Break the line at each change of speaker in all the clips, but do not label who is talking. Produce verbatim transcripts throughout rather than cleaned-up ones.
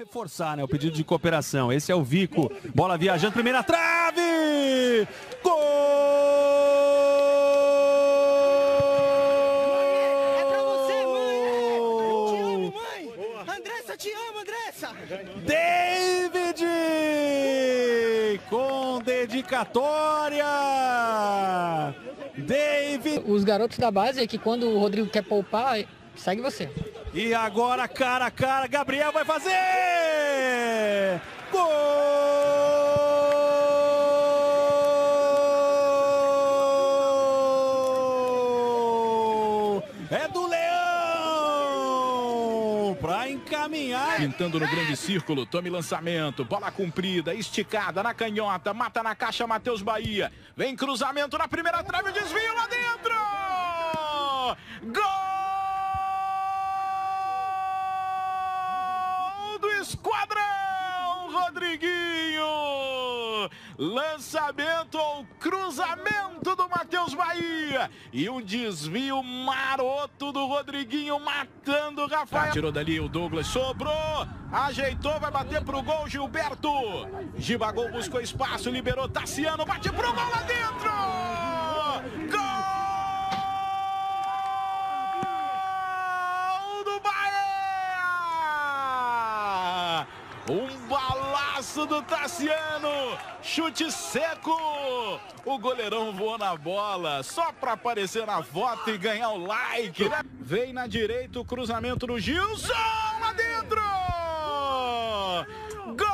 reforçar, né, o pedido de cooperação. Esse é o Vico. Bola viajando, primeira trave! Gol!
É pra você, mãe! É. Te amo, mãe! Andressa, te amo, Andressa!
David! Com dedicatória! David!
Os garotos da base é que quando o Rodrigo quer poupar, segue você.
E agora, cara a cara, Gabriel vai fazer! Gol! É do Leão! Pra encaminhar.
Pintando no grande círculo, tome lançamento, bola comprida, esticada na canhota, mata na caixa Matheus Bahia. Vem cruzamento na primeira trave, desvio lá dentro! Gol! Esquadrão, Rodriguinho! Lançamento ou cruzamento do Matheus Bahia. E um desvio maroto do Rodriguinho matando o Rafael. Tirou dali o Douglas, sobrou, ajeitou, vai bater pro gol Gilberto. Gibagol buscou espaço, liberou Tassiano, bate pro gol lá dentro! Gol! Um balaço do Tassiano, chute seco, o goleirão voou na bola, só para aparecer na foto e ganhar o like. Vem na direita o cruzamento do Gilson, lá dentro! Gol!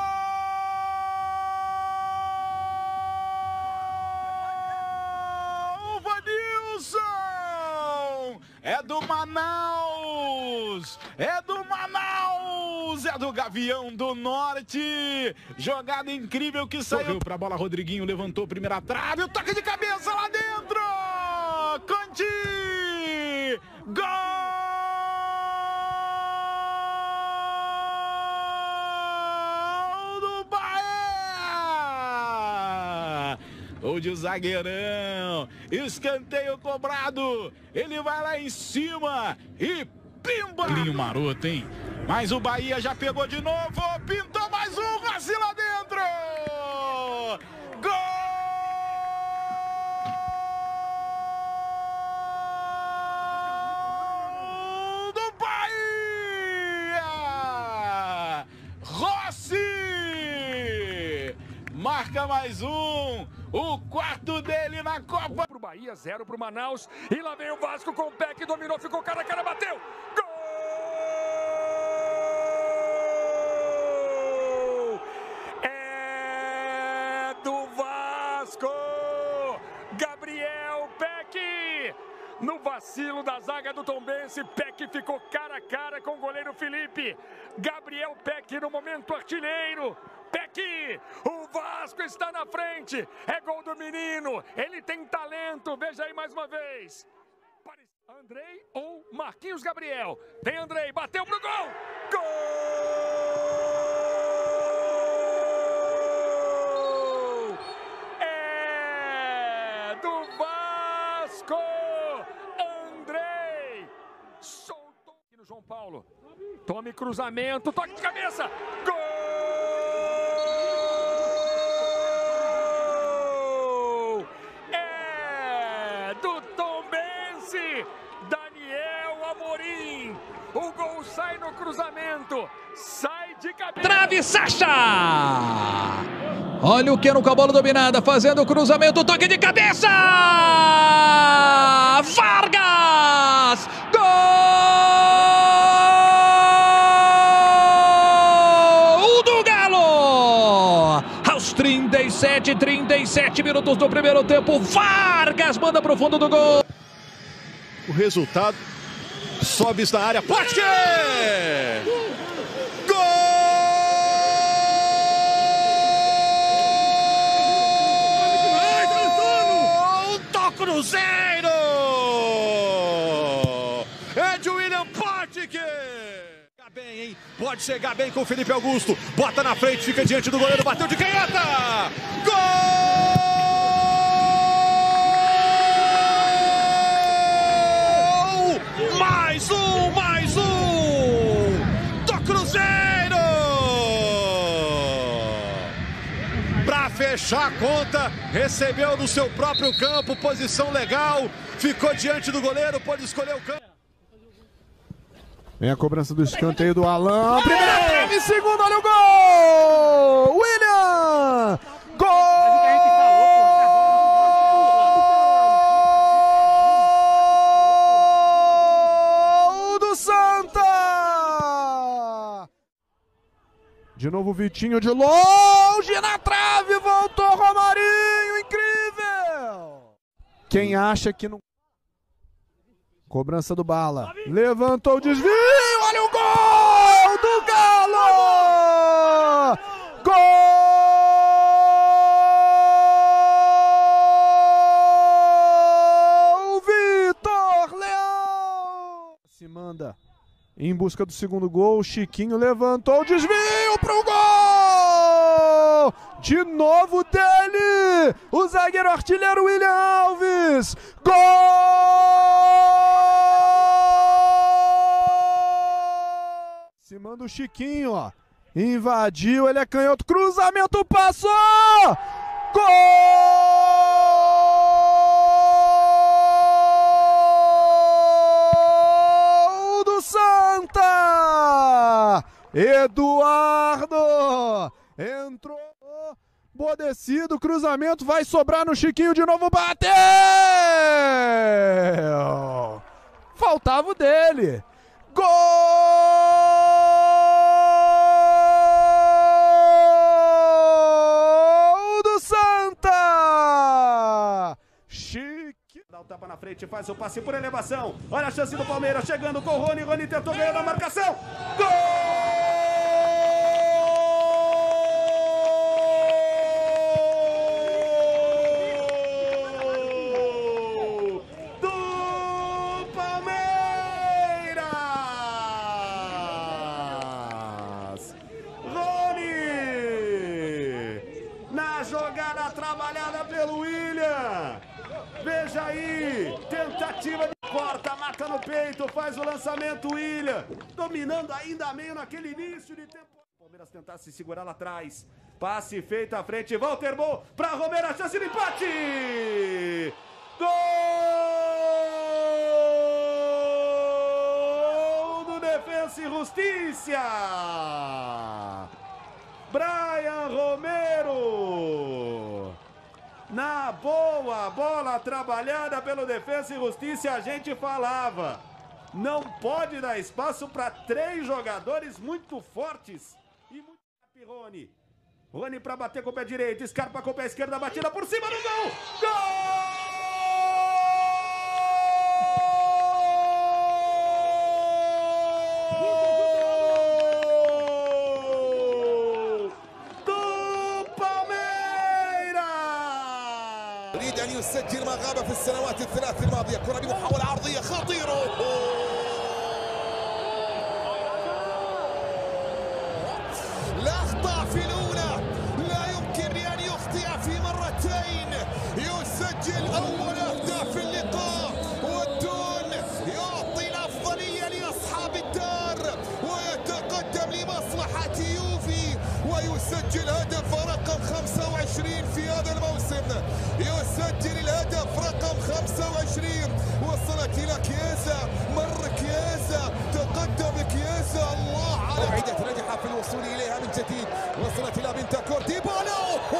Vanilson! É do Manaus! É do Manaus! É do Gavião do Norte! Jogada incrível que saiu para a bola. Rodriguinho levantou, primeira trave, o toque de cabeça lá dentro! Conti! Gol do Bahia! Gol de zagueirão, escanteio cobrado, ele vai lá em cima e pimba! Linho maroto, hein? Mas o Bahia já pegou de novo, pintou mais um, Rassi lá dentro! Gol do Bahia! Rossi! Marca mais um, o quarto dele na Copa.
Pro Bahia, zero pro Manaus. E lá vem o Vasco com o pé que dominou, ficou cara a cara, bateu! Gol! É do Vasco! Gabriel Peck! No vacilo da zaga do Tombense, Peck ficou cara a cara com o goleiro Felipe. Gabriel Peck no momento artilheiro. Peck, o Vasco está na frente, é gol do menino, ele tem talento, veja aí mais uma vez. Andrei ou Marquinhos Gabriel? Tem Andrei, bateu pro gol! Gol! É do Vasco! Andrei! Soltou aqui no João Paulo. Tome cruzamento, toque de cabeça! Gol! Daniel Amorim, o gol sai no cruzamento, sai de cabeça.
Trave, Sacha! Olha o Keno com a bola dominada, fazendo o cruzamento, toque de cabeça! Vargas! Gol do Galo! Aos trinta e sete, trinta e sete minutos do primeiro tempo, Vargas manda pro fundo do gol.
O resultado, sobe na área, Plotke! Gol do Cruzeiro! É de William Plotke! Bem, hein? Pode chegar bem com o Felipe Augusto, bota na frente, fica diante do goleiro, bateu de canhota! Gol! Mais um, mais um do Cruzeiro! fechar a conta, recebeu no seu próprio campo, posição legal, ficou diante do goleiro, pode escolher o campo.
Vem a cobrança do escanteio do Alan, primeira trave, segundo, olha o gol! William! Gol! Do Santa! De novo o Vitinho de longe na trave, voltou Romarinho, incrível! Quem acha que não... Cobrança do Bala, levantou o desvio, olha o gol do Galo! Gol! Vitor Leão! Se manda em busca do segundo gol, Chiquinho levantou o desvio pro gol! De novo dele, o zagueiro artilheiro William Alves! Gol! Se manda o Chiquinho, ó. Invadiu, ele é canhoto, cruzamento, passou! Gol do Santa! Eduardo! Entrou, bodecido, cruzamento, vai sobrar no Chiquinho, de novo bateu! Faltava o dele. Gol do Santa! Chique.
Dá o tapa na frente, faz o passe por elevação. Olha a chance do Palmeiras chegando com o Rony. Rony tentou ganhar na marcação. Gol! Jogada trabalhada pelo William. Veja aí, tentativa de corta, mata no peito, faz o lançamento, William, dominando ainda meio naquele início de tempo. Palmeiras tentar se segurar lá atrás. Passe feito à frente, Walter Bom para Romero, a chance de empate. Gol do Defensa e Justiça. Brian Romero, na boa, bola trabalhada pelo Defensa e Justiça, a gente falava, não pode dar espaço para três jogadores muito fortes e muito Rony. Rony para bater com o pé direito, Scarpa com o pé esquerdo, batida por cima do gol! Gol!
يريد أن يسجل ما غاب في السنوات الثلاث الماضية. كرة بمحاولة عرضية خطيرة. لا أخطأ في الأولى، لا يمكن أن يخطئ في مرتين. يسجل أول أهداف اللقاء، والدون يعطي الأفضلية لأصحاب الدار ويتقدم لمصلحة يوفي ويسجل هدف رقم خمسة وعشرين في هذا الموسم. يسجل الهدف رقم خمسة وعشرين. وصلت إلى كيزا، مر كيزا، تقدم كيزا. الله على عدة نجح في الوصول إليها من جديد. وصلت إلى بنتاكور، ديبالا.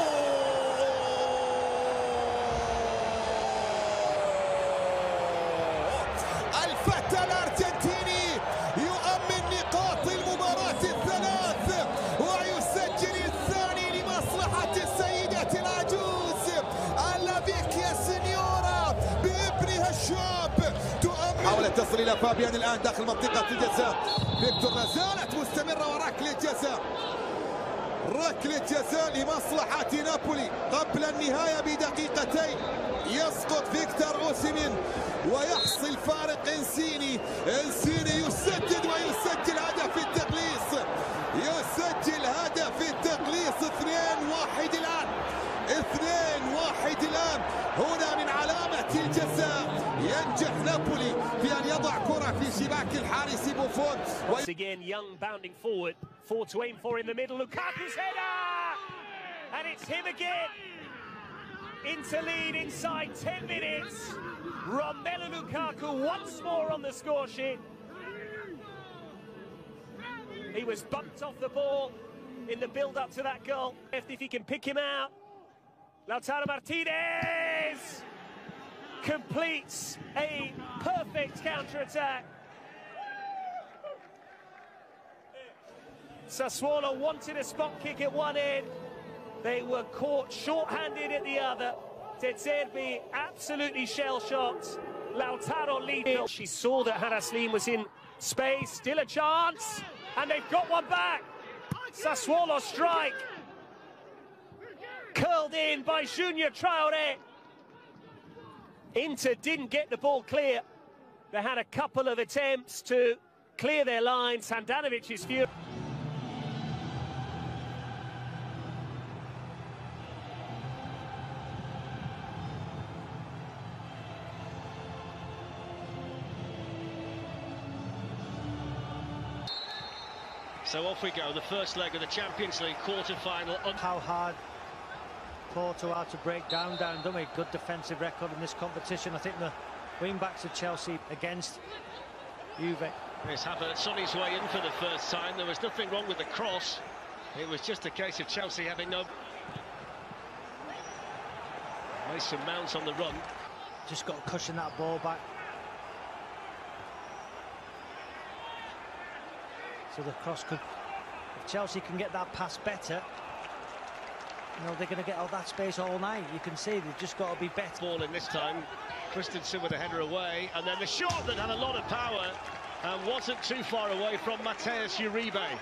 الفتى الأرجنتيني يؤمن نقاط المباراة الثلاث ويسجل الثاني لمصلحة السيدة العجوز اللافيكيا سينيورا بابنها الشاب. تؤمن حاولت تصل إلى فابيان الآن داخل منطقة الجزاء. فيكتور لا زالت مستمرة وركلة جزاء. ركلة جزاء لمصلحة نابولي قبل النهاية بدقيقتين. يسقط فيكتور أوسيمين ويحصل فارق انسيني. انسيني يسدد ويسجل هدف التقليص. يسجل هدف التقليص. اثنين واحد الآن. اثنين واحد الآن. هنا من علامة الجزاء ينجح نابولي في أن يضع كرة في شباك الحارس بوفون.
Once again, Young bounding forward. Four to aim for in the middle. Lukaku's header! And it's him again. Into lead inside ten minutes. Romelu Lukaku once more on the score sheet. He was bumped off the ball in the build-up to that goal. If he can pick him out. Lautaro Martinez completes a perfect counter-attack. Sassuolo wanted a spot kick at one end. They were caught short-handed at the other. De Zerbi absolutely shell-shocked. Lautaro leading. She saw that Haraslim was in space. Still a chance. And they've got one back. Sassuolo strike. Curled in by Junior Traoré. Inter didn't get the ball clear. They had a couple of attempts to clear their lines. Handanovic is furious.
So off we go, the first leg of the Champions League quarter-final.
How hard Porto are to break down, down, don't we? Good defensive record in this competition. I think the wing-backs of Chelsea against Juve.
Here's Havertz on his way in for the first time. There was nothing wrong with the cross. It was just a case of Chelsea having no... Mason Mount on the run.
Just got to cushion that ball back. So the cross could, if Chelsea can get that pass better, you know, they're going to get all that space all night. You can see they've just got to be better.
Ball in this time, Christensen with a header away, and then the shot that had a lot of power and wasn't too far away from Matheus Uribe.
I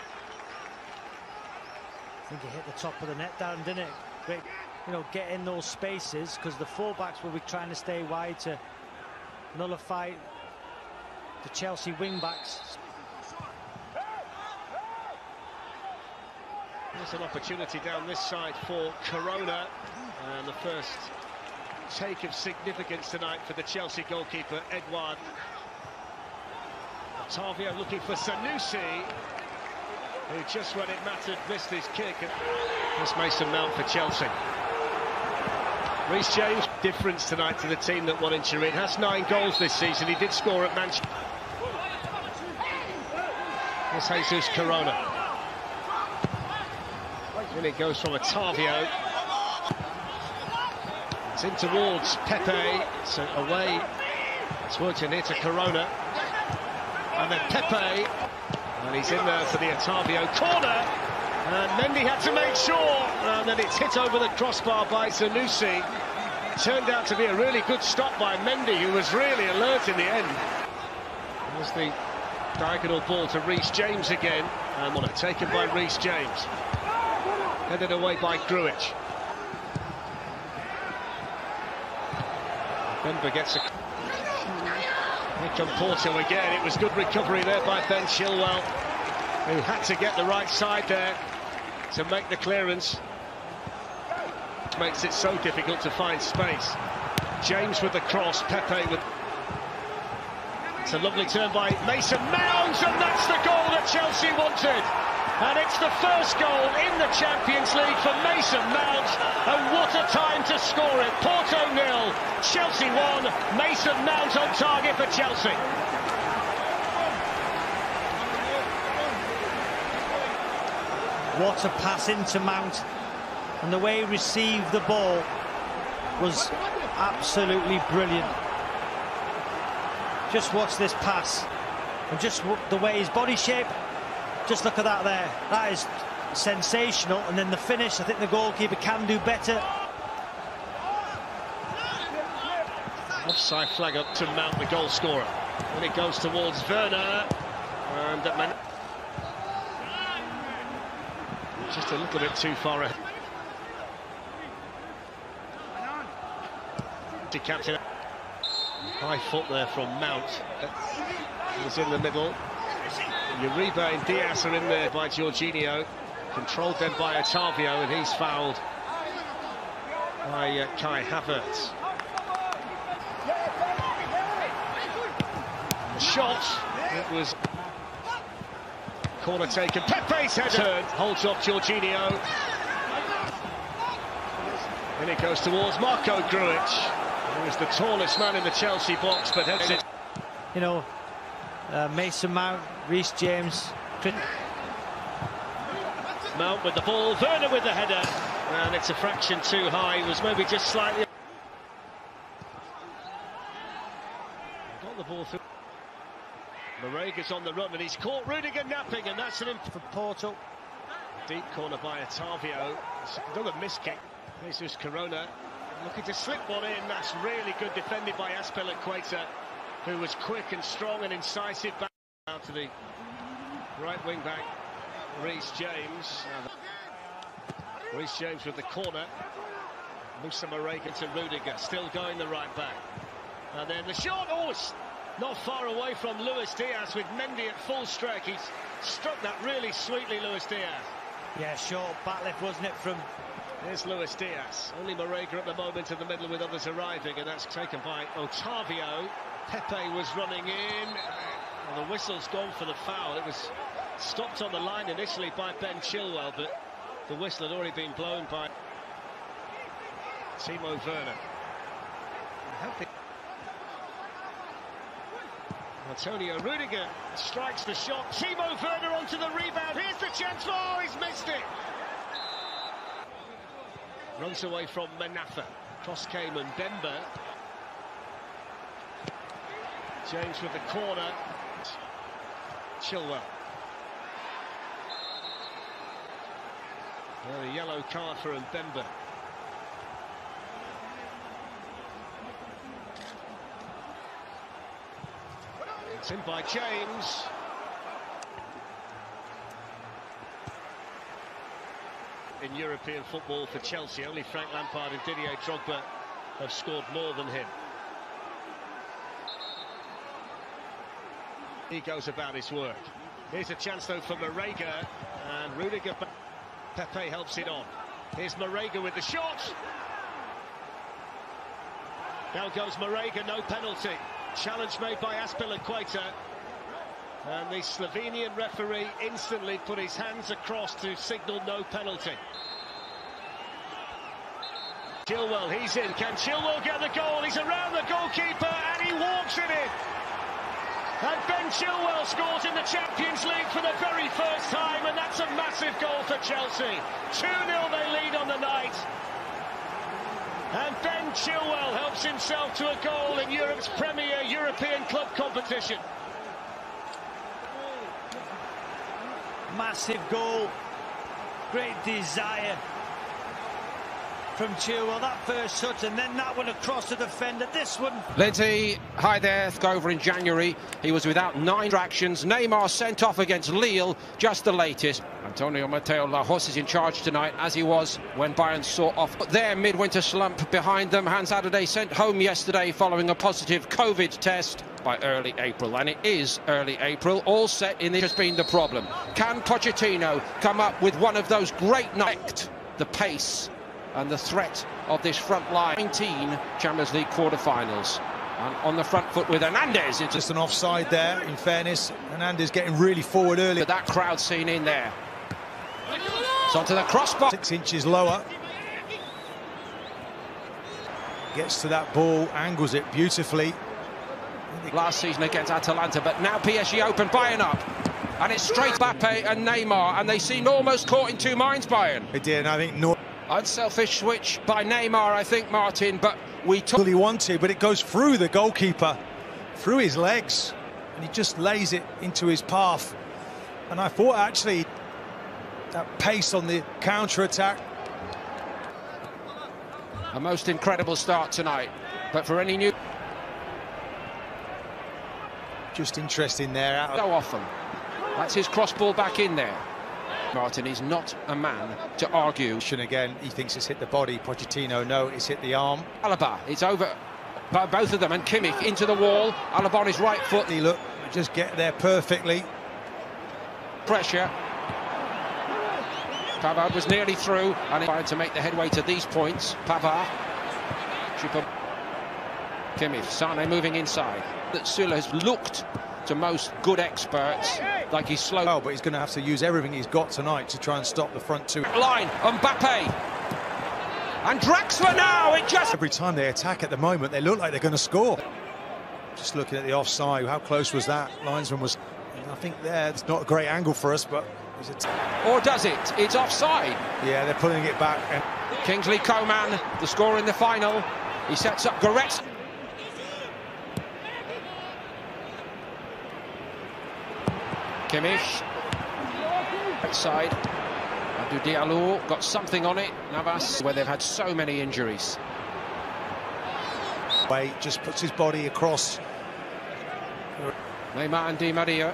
think it hit the top of the net down, didn't it? Great, you know, get in those spaces, because the full-backs will be trying to stay wide to nullify the Chelsea wing-backs.
There's an opportunity down this side for Corona, and the first take of significance tonight for the Chelsea goalkeeper, Edouard. Otavio looking for Sanusi, who just when it mattered missed his kick. There's Mason Mount for Chelsea. Reece James, difference tonight to the team that won in Turin, has nine goals this season. He did score at Manchester. Here's Jesus Corona. And it goes from Otavio. It's in towards Pepe. So away towards in here to Corona. And then Pepe. And he's in there for the Otavio corner. And Mendy had to make sure. And then it's hit over the crossbar by Sanusi. Turned out to be a really good stop by Mendy, who was really alert in the end. There's the diagonal ball to Reece James again. And well, taken by Reece James. Headed away by Grujic. Denver gets a... Here come Porto again. It was good recovery there by Ben Chilwell, who had to get the right side there to make the clearance. Makes it so difficult to find space. James with the cross, Pepe with... It's a lovely turn by Mason Mount, and that's the goal that Chelsea wanted. And it's the first goal in the Champions League for Mason Mount, and what a time to score it. Porto nil, Chelsea one, Mason Mount on target for Chelsea.
What a pass into Mount, and the way he received the ball was absolutely brilliant. Just watch this pass, and just the way his body shape. Just look at that there. That is sensational. And then the finish, I think the goalkeeper can do better.
Offside flag up to Mount, the goal scorer. And it goes towards Werner. And Man just a little bit too far ahead. The captain. High foot there from Mount. He's in the middle. Uribe and Diaz are in there by Jorginho, controlled then by Otavio, and he's fouled by uh, Kai Havertz. The shot, it was corner taken, Pepe's header, holds off Jorginho. And it goes towards Marko Grujic, who is the tallest man in the Chelsea box, but heads it.
You know, uh, Mason Mount, Reece James.
Mount with the ball, Werner with the header, and it's a fraction too high. It was maybe just slightly. Got the ball through. Maraga's on the run, and he's caught Rudiger napping, and that's an imp
for Porto.
Deep corner by Otavio. Another miss kick. Jesus Corona looking to slip one in. That's really good defended by Azpilicueta, who was quick and strong and incisive. Back out to the right wing back, Reece James. Reece James with the corner. Moussa Marega to Rudiger, still going the right back. And then the shot, oh, it's not far away from Luis Diaz with Mendy at full strike. He's struck that really sweetly, Luis Diaz.
Yeah, short back left, wasn't it, from...
There's Luis Diaz. Only Marega at the moment in the middle with others arriving, and that's taken by Otavio. Pepe was running in. Well, the whistle's gone for the foul. It was stopped on the line initially by Ben Chilwell, but the whistle had already been blown by Timo Werner. Antonio Rudiger strikes the shot. Timo Werner onto the rebound. Here's the chance. Oh, he's missed it. Runs away from Manafa. Cross came and Mbemba. James with the corner. Chilwell. Well, a yellow card for Mbemba. It's in by James. In European football for Chelsea, only Frank Lampard and Didier Drogba have scored more than him. He goes about his work. Here's a chance though for Marega, and Rudiger. Pepe helps it on. Here's Marega with the shot. Now goes Marega, no penalty. Challenge made by Azpilicueta. And the Slovenian referee instantly put his hands across to signal no penalty. Chilwell, he's in. Can Chilwell get the goal? He's around the goalkeeper and he walks it in. And Ben Chilwell scores in the Champions League for the very first time, and that's a massive goal for Chelsea. two nil they lead on the night. And Ben Chilwell helps himself to a goal in Europe's premier European club competition.
Massive goal, great desire from Chilwell. That first touch and then that one across the defender. This one.
Lindsay, hi there. Over in January, he was without nine distractions. Neymar sent off against Lille, just the latest. Antonio Mateo Lajos is in charge tonight, as he was when Bayern saw off their midwinter slump behind them. Hans Adede sent home yesterday following a positive COVID test by early April, and it is early April. All set in this has been the problem. Can Pochettino come up with one of those great nights? The pace and the threat of this front line. nineteen Champions League quarter-finals. And on the front foot with Hernandez. It's
just an offside there, in fairness. Hernandez getting really forward early.
But that crowd scene in there. It's onto the crossbar.
Six inches lower. Gets to that ball, angles it beautifully.
Last season against Atalanta, but now P S G open, Bayern up. And it's straight Mbappe and Neymar, and they seemed almost caught in two minds, Bayern.
They did, and I think... No
Unselfish switch by Neymar, I think, Martin, but we took...
He wanted, but it goes through the goalkeeper, through his legs, and he just lays it into his path. And I thought, actually, that pace on the counter-attack.
A most incredible start tonight, but for any new...
Just interesting there.
So often. That's his cross ball back in there. Martin, he's not a man to argue.
Again, he thinks it's hit the body. Pochettino, no, it's hit the arm.
Alaba, it's over by both of them, and Kimmich into the wall. Alaba on his right foot.
He look, just get there perfectly.
Pressure. Pavard was nearly through, and trying to make the headway to these points. Pavard. Kimmich, Sane moving inside. That Süle has looked to most good experts like he's slow.
Oh, but he's going to have to use everything he's got tonight to try and stop the front two.
Line, Mbappe. And Draxler now, it just...
Every time they attack at the moment, they look like they're going to score. Just looking at the offside, how close was that? Linesman was, I think there, it's not a great angle for us, but... It was a
or does it? It's offside.
Yeah, they're pulling it back. And
Kingsley Coman, the scorer in the final. He sets up Goretz. Kimmich. Right side. Abdou Diallo got something on it. Navas, where they've had so many injuries.
Wait, just puts his body across.
Neymar and Di Maria.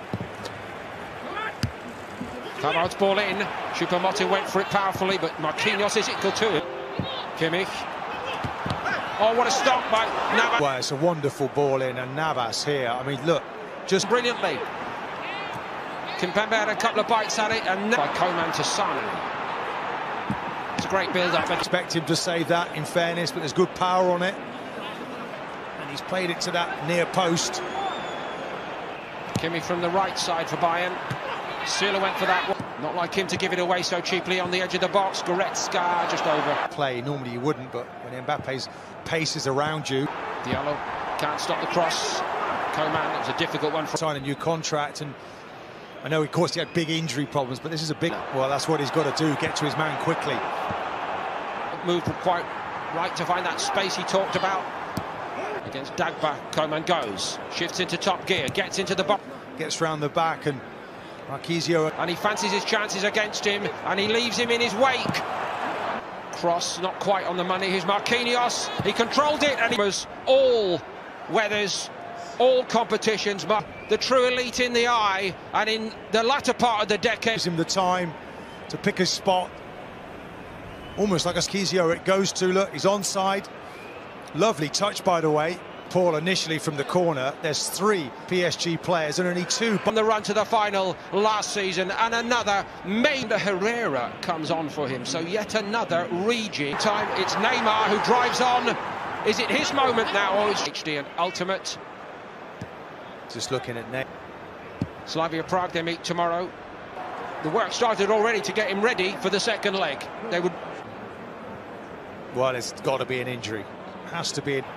Pavard's ball in. Choupo-Moting went for it powerfully, but Marquinhos is equal to it. Kimmich. Oh, what a stop by Navas.
Well, it's a wonderful ball in, and Navas here. I mean, look, just
brilliantly. Kimpembe had a couple of bites at it, and by Coman to Sane. It's a great build-up.
Expect him to save that, in fairness, but there's good power on it. And he's played it to that near post.
Kimmich from the right side for Bayern. Süle went for that one. Not like him to give it away so cheaply on the edge of the box. Goretzka just over.
Play, normally you wouldn't, but when Mbappe's pace is around you.
Diallo can't stop the cross. Coman, it was a difficult one for...
Sign a new contract, and I know, of course, he had big injury problems, but this is a big... Well, that's what he's got to do, get to his man quickly.
Moved quite right to find that space he talked about. Against Dagba, Coman goes. Shifts into top gear, gets into the box.
Gets round the back, and Marquisio...
And he fancies his chances against him, and he leaves him in his wake. Cross, not quite on the money. Here's Marquinhos. He controlled it, and he was all weathers, all competitions, but the true elite in the eye, and in the latter part of the decade.
Gives him the time to pick his spot. Almost like a Marquisio it goes to. Look, he's onside. Lovely touch, by the way. Paul initially from the corner. There's three P S G players and only two
on the run to the final last season, and another main Herrera comes on for him, so yet another rejig time. It's Neymar who drives on. Is it his moment now, or is H D an ultimate?
Just looking at Neymar.
Slavia Prague, they meet tomorrow. The work started already to get him ready for the second leg. They would.
Well, it's got to be an injury. Has to be.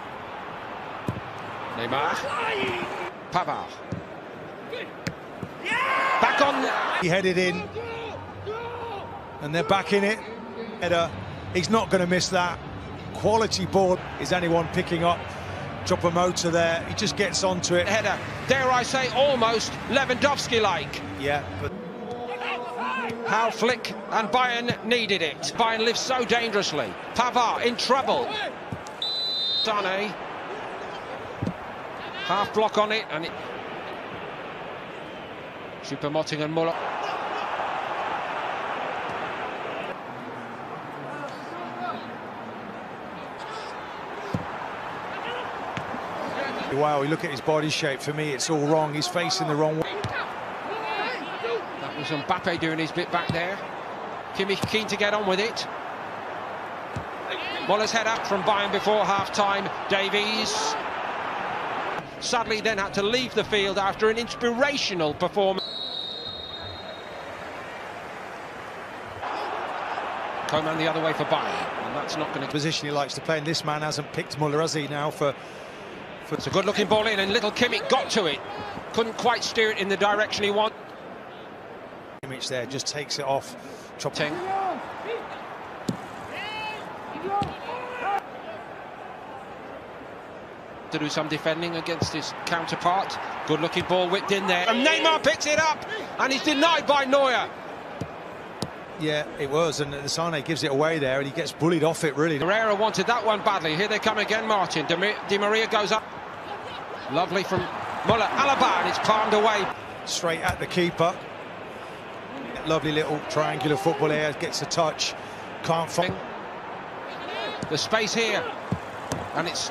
Neymar. Pavard. Back on.
He headed in. And they're back in it. Header. He's not going to miss that. Quality ball. Is anyone picking up? Choupo-Moting there. He just gets onto it.
Header. Dare I say, almost Lewandowski-like.
Yeah, but...
How Flick and Bayern needed it. Bayern lives so dangerously. Pavard in trouble. Sane. Half block on it, and it... Choupo-Moting and Muller.
Wow, you look at his body shape. For me, it's all wrong. He's facing the wrong way.
That was Mbappe doing his bit back there. Kimmich keen to get on with it. Muller's head up from Bayern before half-time. Davies sadly then had to leave the field after an inspirational performance. Coman the other way for Bayern, and that's not going to...
Position he likes to play, and this man hasn't picked Muller, has he, now for... for...
It's a good-looking ball in, and little Kimmich got to it. Couldn't quite steer it in the direction he wanted.
Kimmich there just takes it off. Chopping.
To do some defending against his counterpart. Good-looking ball whipped in there, and Neymar picks it up, and he's denied by Neuer.
Yeah, it was, and Sane gives it away there, and he gets bullied off it, really.
Herrera wanted that one badly. Here they come again, Martin. Di Maria goes up. Lovely from Muller. Alaba, and it's palmed away.
Straight at the keeper. Lovely little triangular football here. Gets a touch. Can't find
the space here, and it's...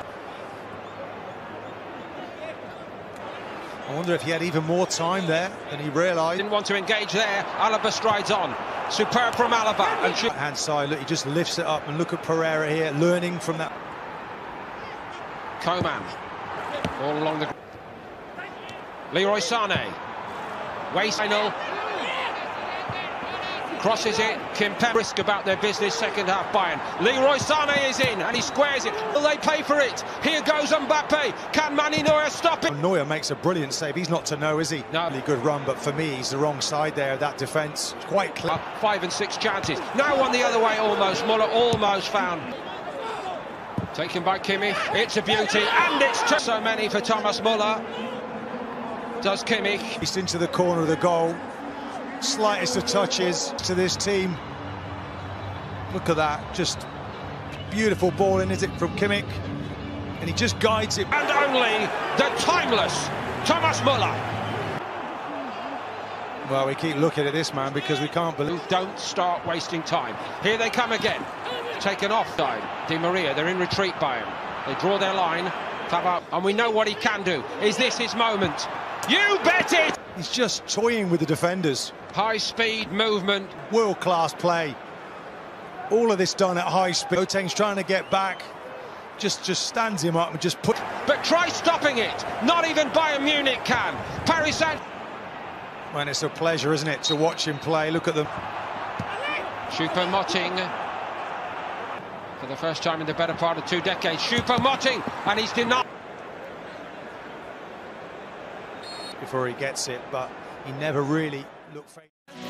I wonder if he had even more time there than he realised.
Didn't want to engage there. Alaba strides on. Superb from Alaba. And
hand side, look, he just lifts it up, and look at Pereira here, learning from that.
Coman. All along the... Leroy Sane. Waste final. Crosses it, Kimpembe brisk about their business, second half Bayern. Leroy Sané is in and he squares it. Will they pay for it? Here goes Mbappe. Can Mani Neuer stop it?
Neuer makes a brilliant save. He's not to know, is he?
No.
Really good run, but for me, he's the wrong side there. That defence, quite clear.
Uh, five and six chances. Now on the other way almost. Muller almost found. Taken by Kimmich. It's a beauty and it's t so many for Thomas Muller. Does Kimmich.
He's into the corner of the goal. Slightest of touches to this team. Look at that, just beautiful ball in, is it, from Kimmich? And he just guides it.
And only the timeless Thomas Muller.
Well, we keep looking at this man because we can't believe.
Don't start wasting time. Here they come again. Taken off side. Di Maria, they're in retreat by him. They draw their line. Tabak, and we know what he can do. Is this his moment? You bet it!
He's just toying with the defenders.
High speed movement.
World-class play. All of this done at high speed. Boateng's trying to get back. Just, just stands him up and just put...
But try stopping it. Not even Bayern Munich can. Paris Saint...
Man, it's a pleasure, isn't it, to watch him play. Look at them.
Choupo-Moting. For the first time in the better part of two decades. Choupo-Moting. And he's denied...
Before he gets it, but he never really looked fake.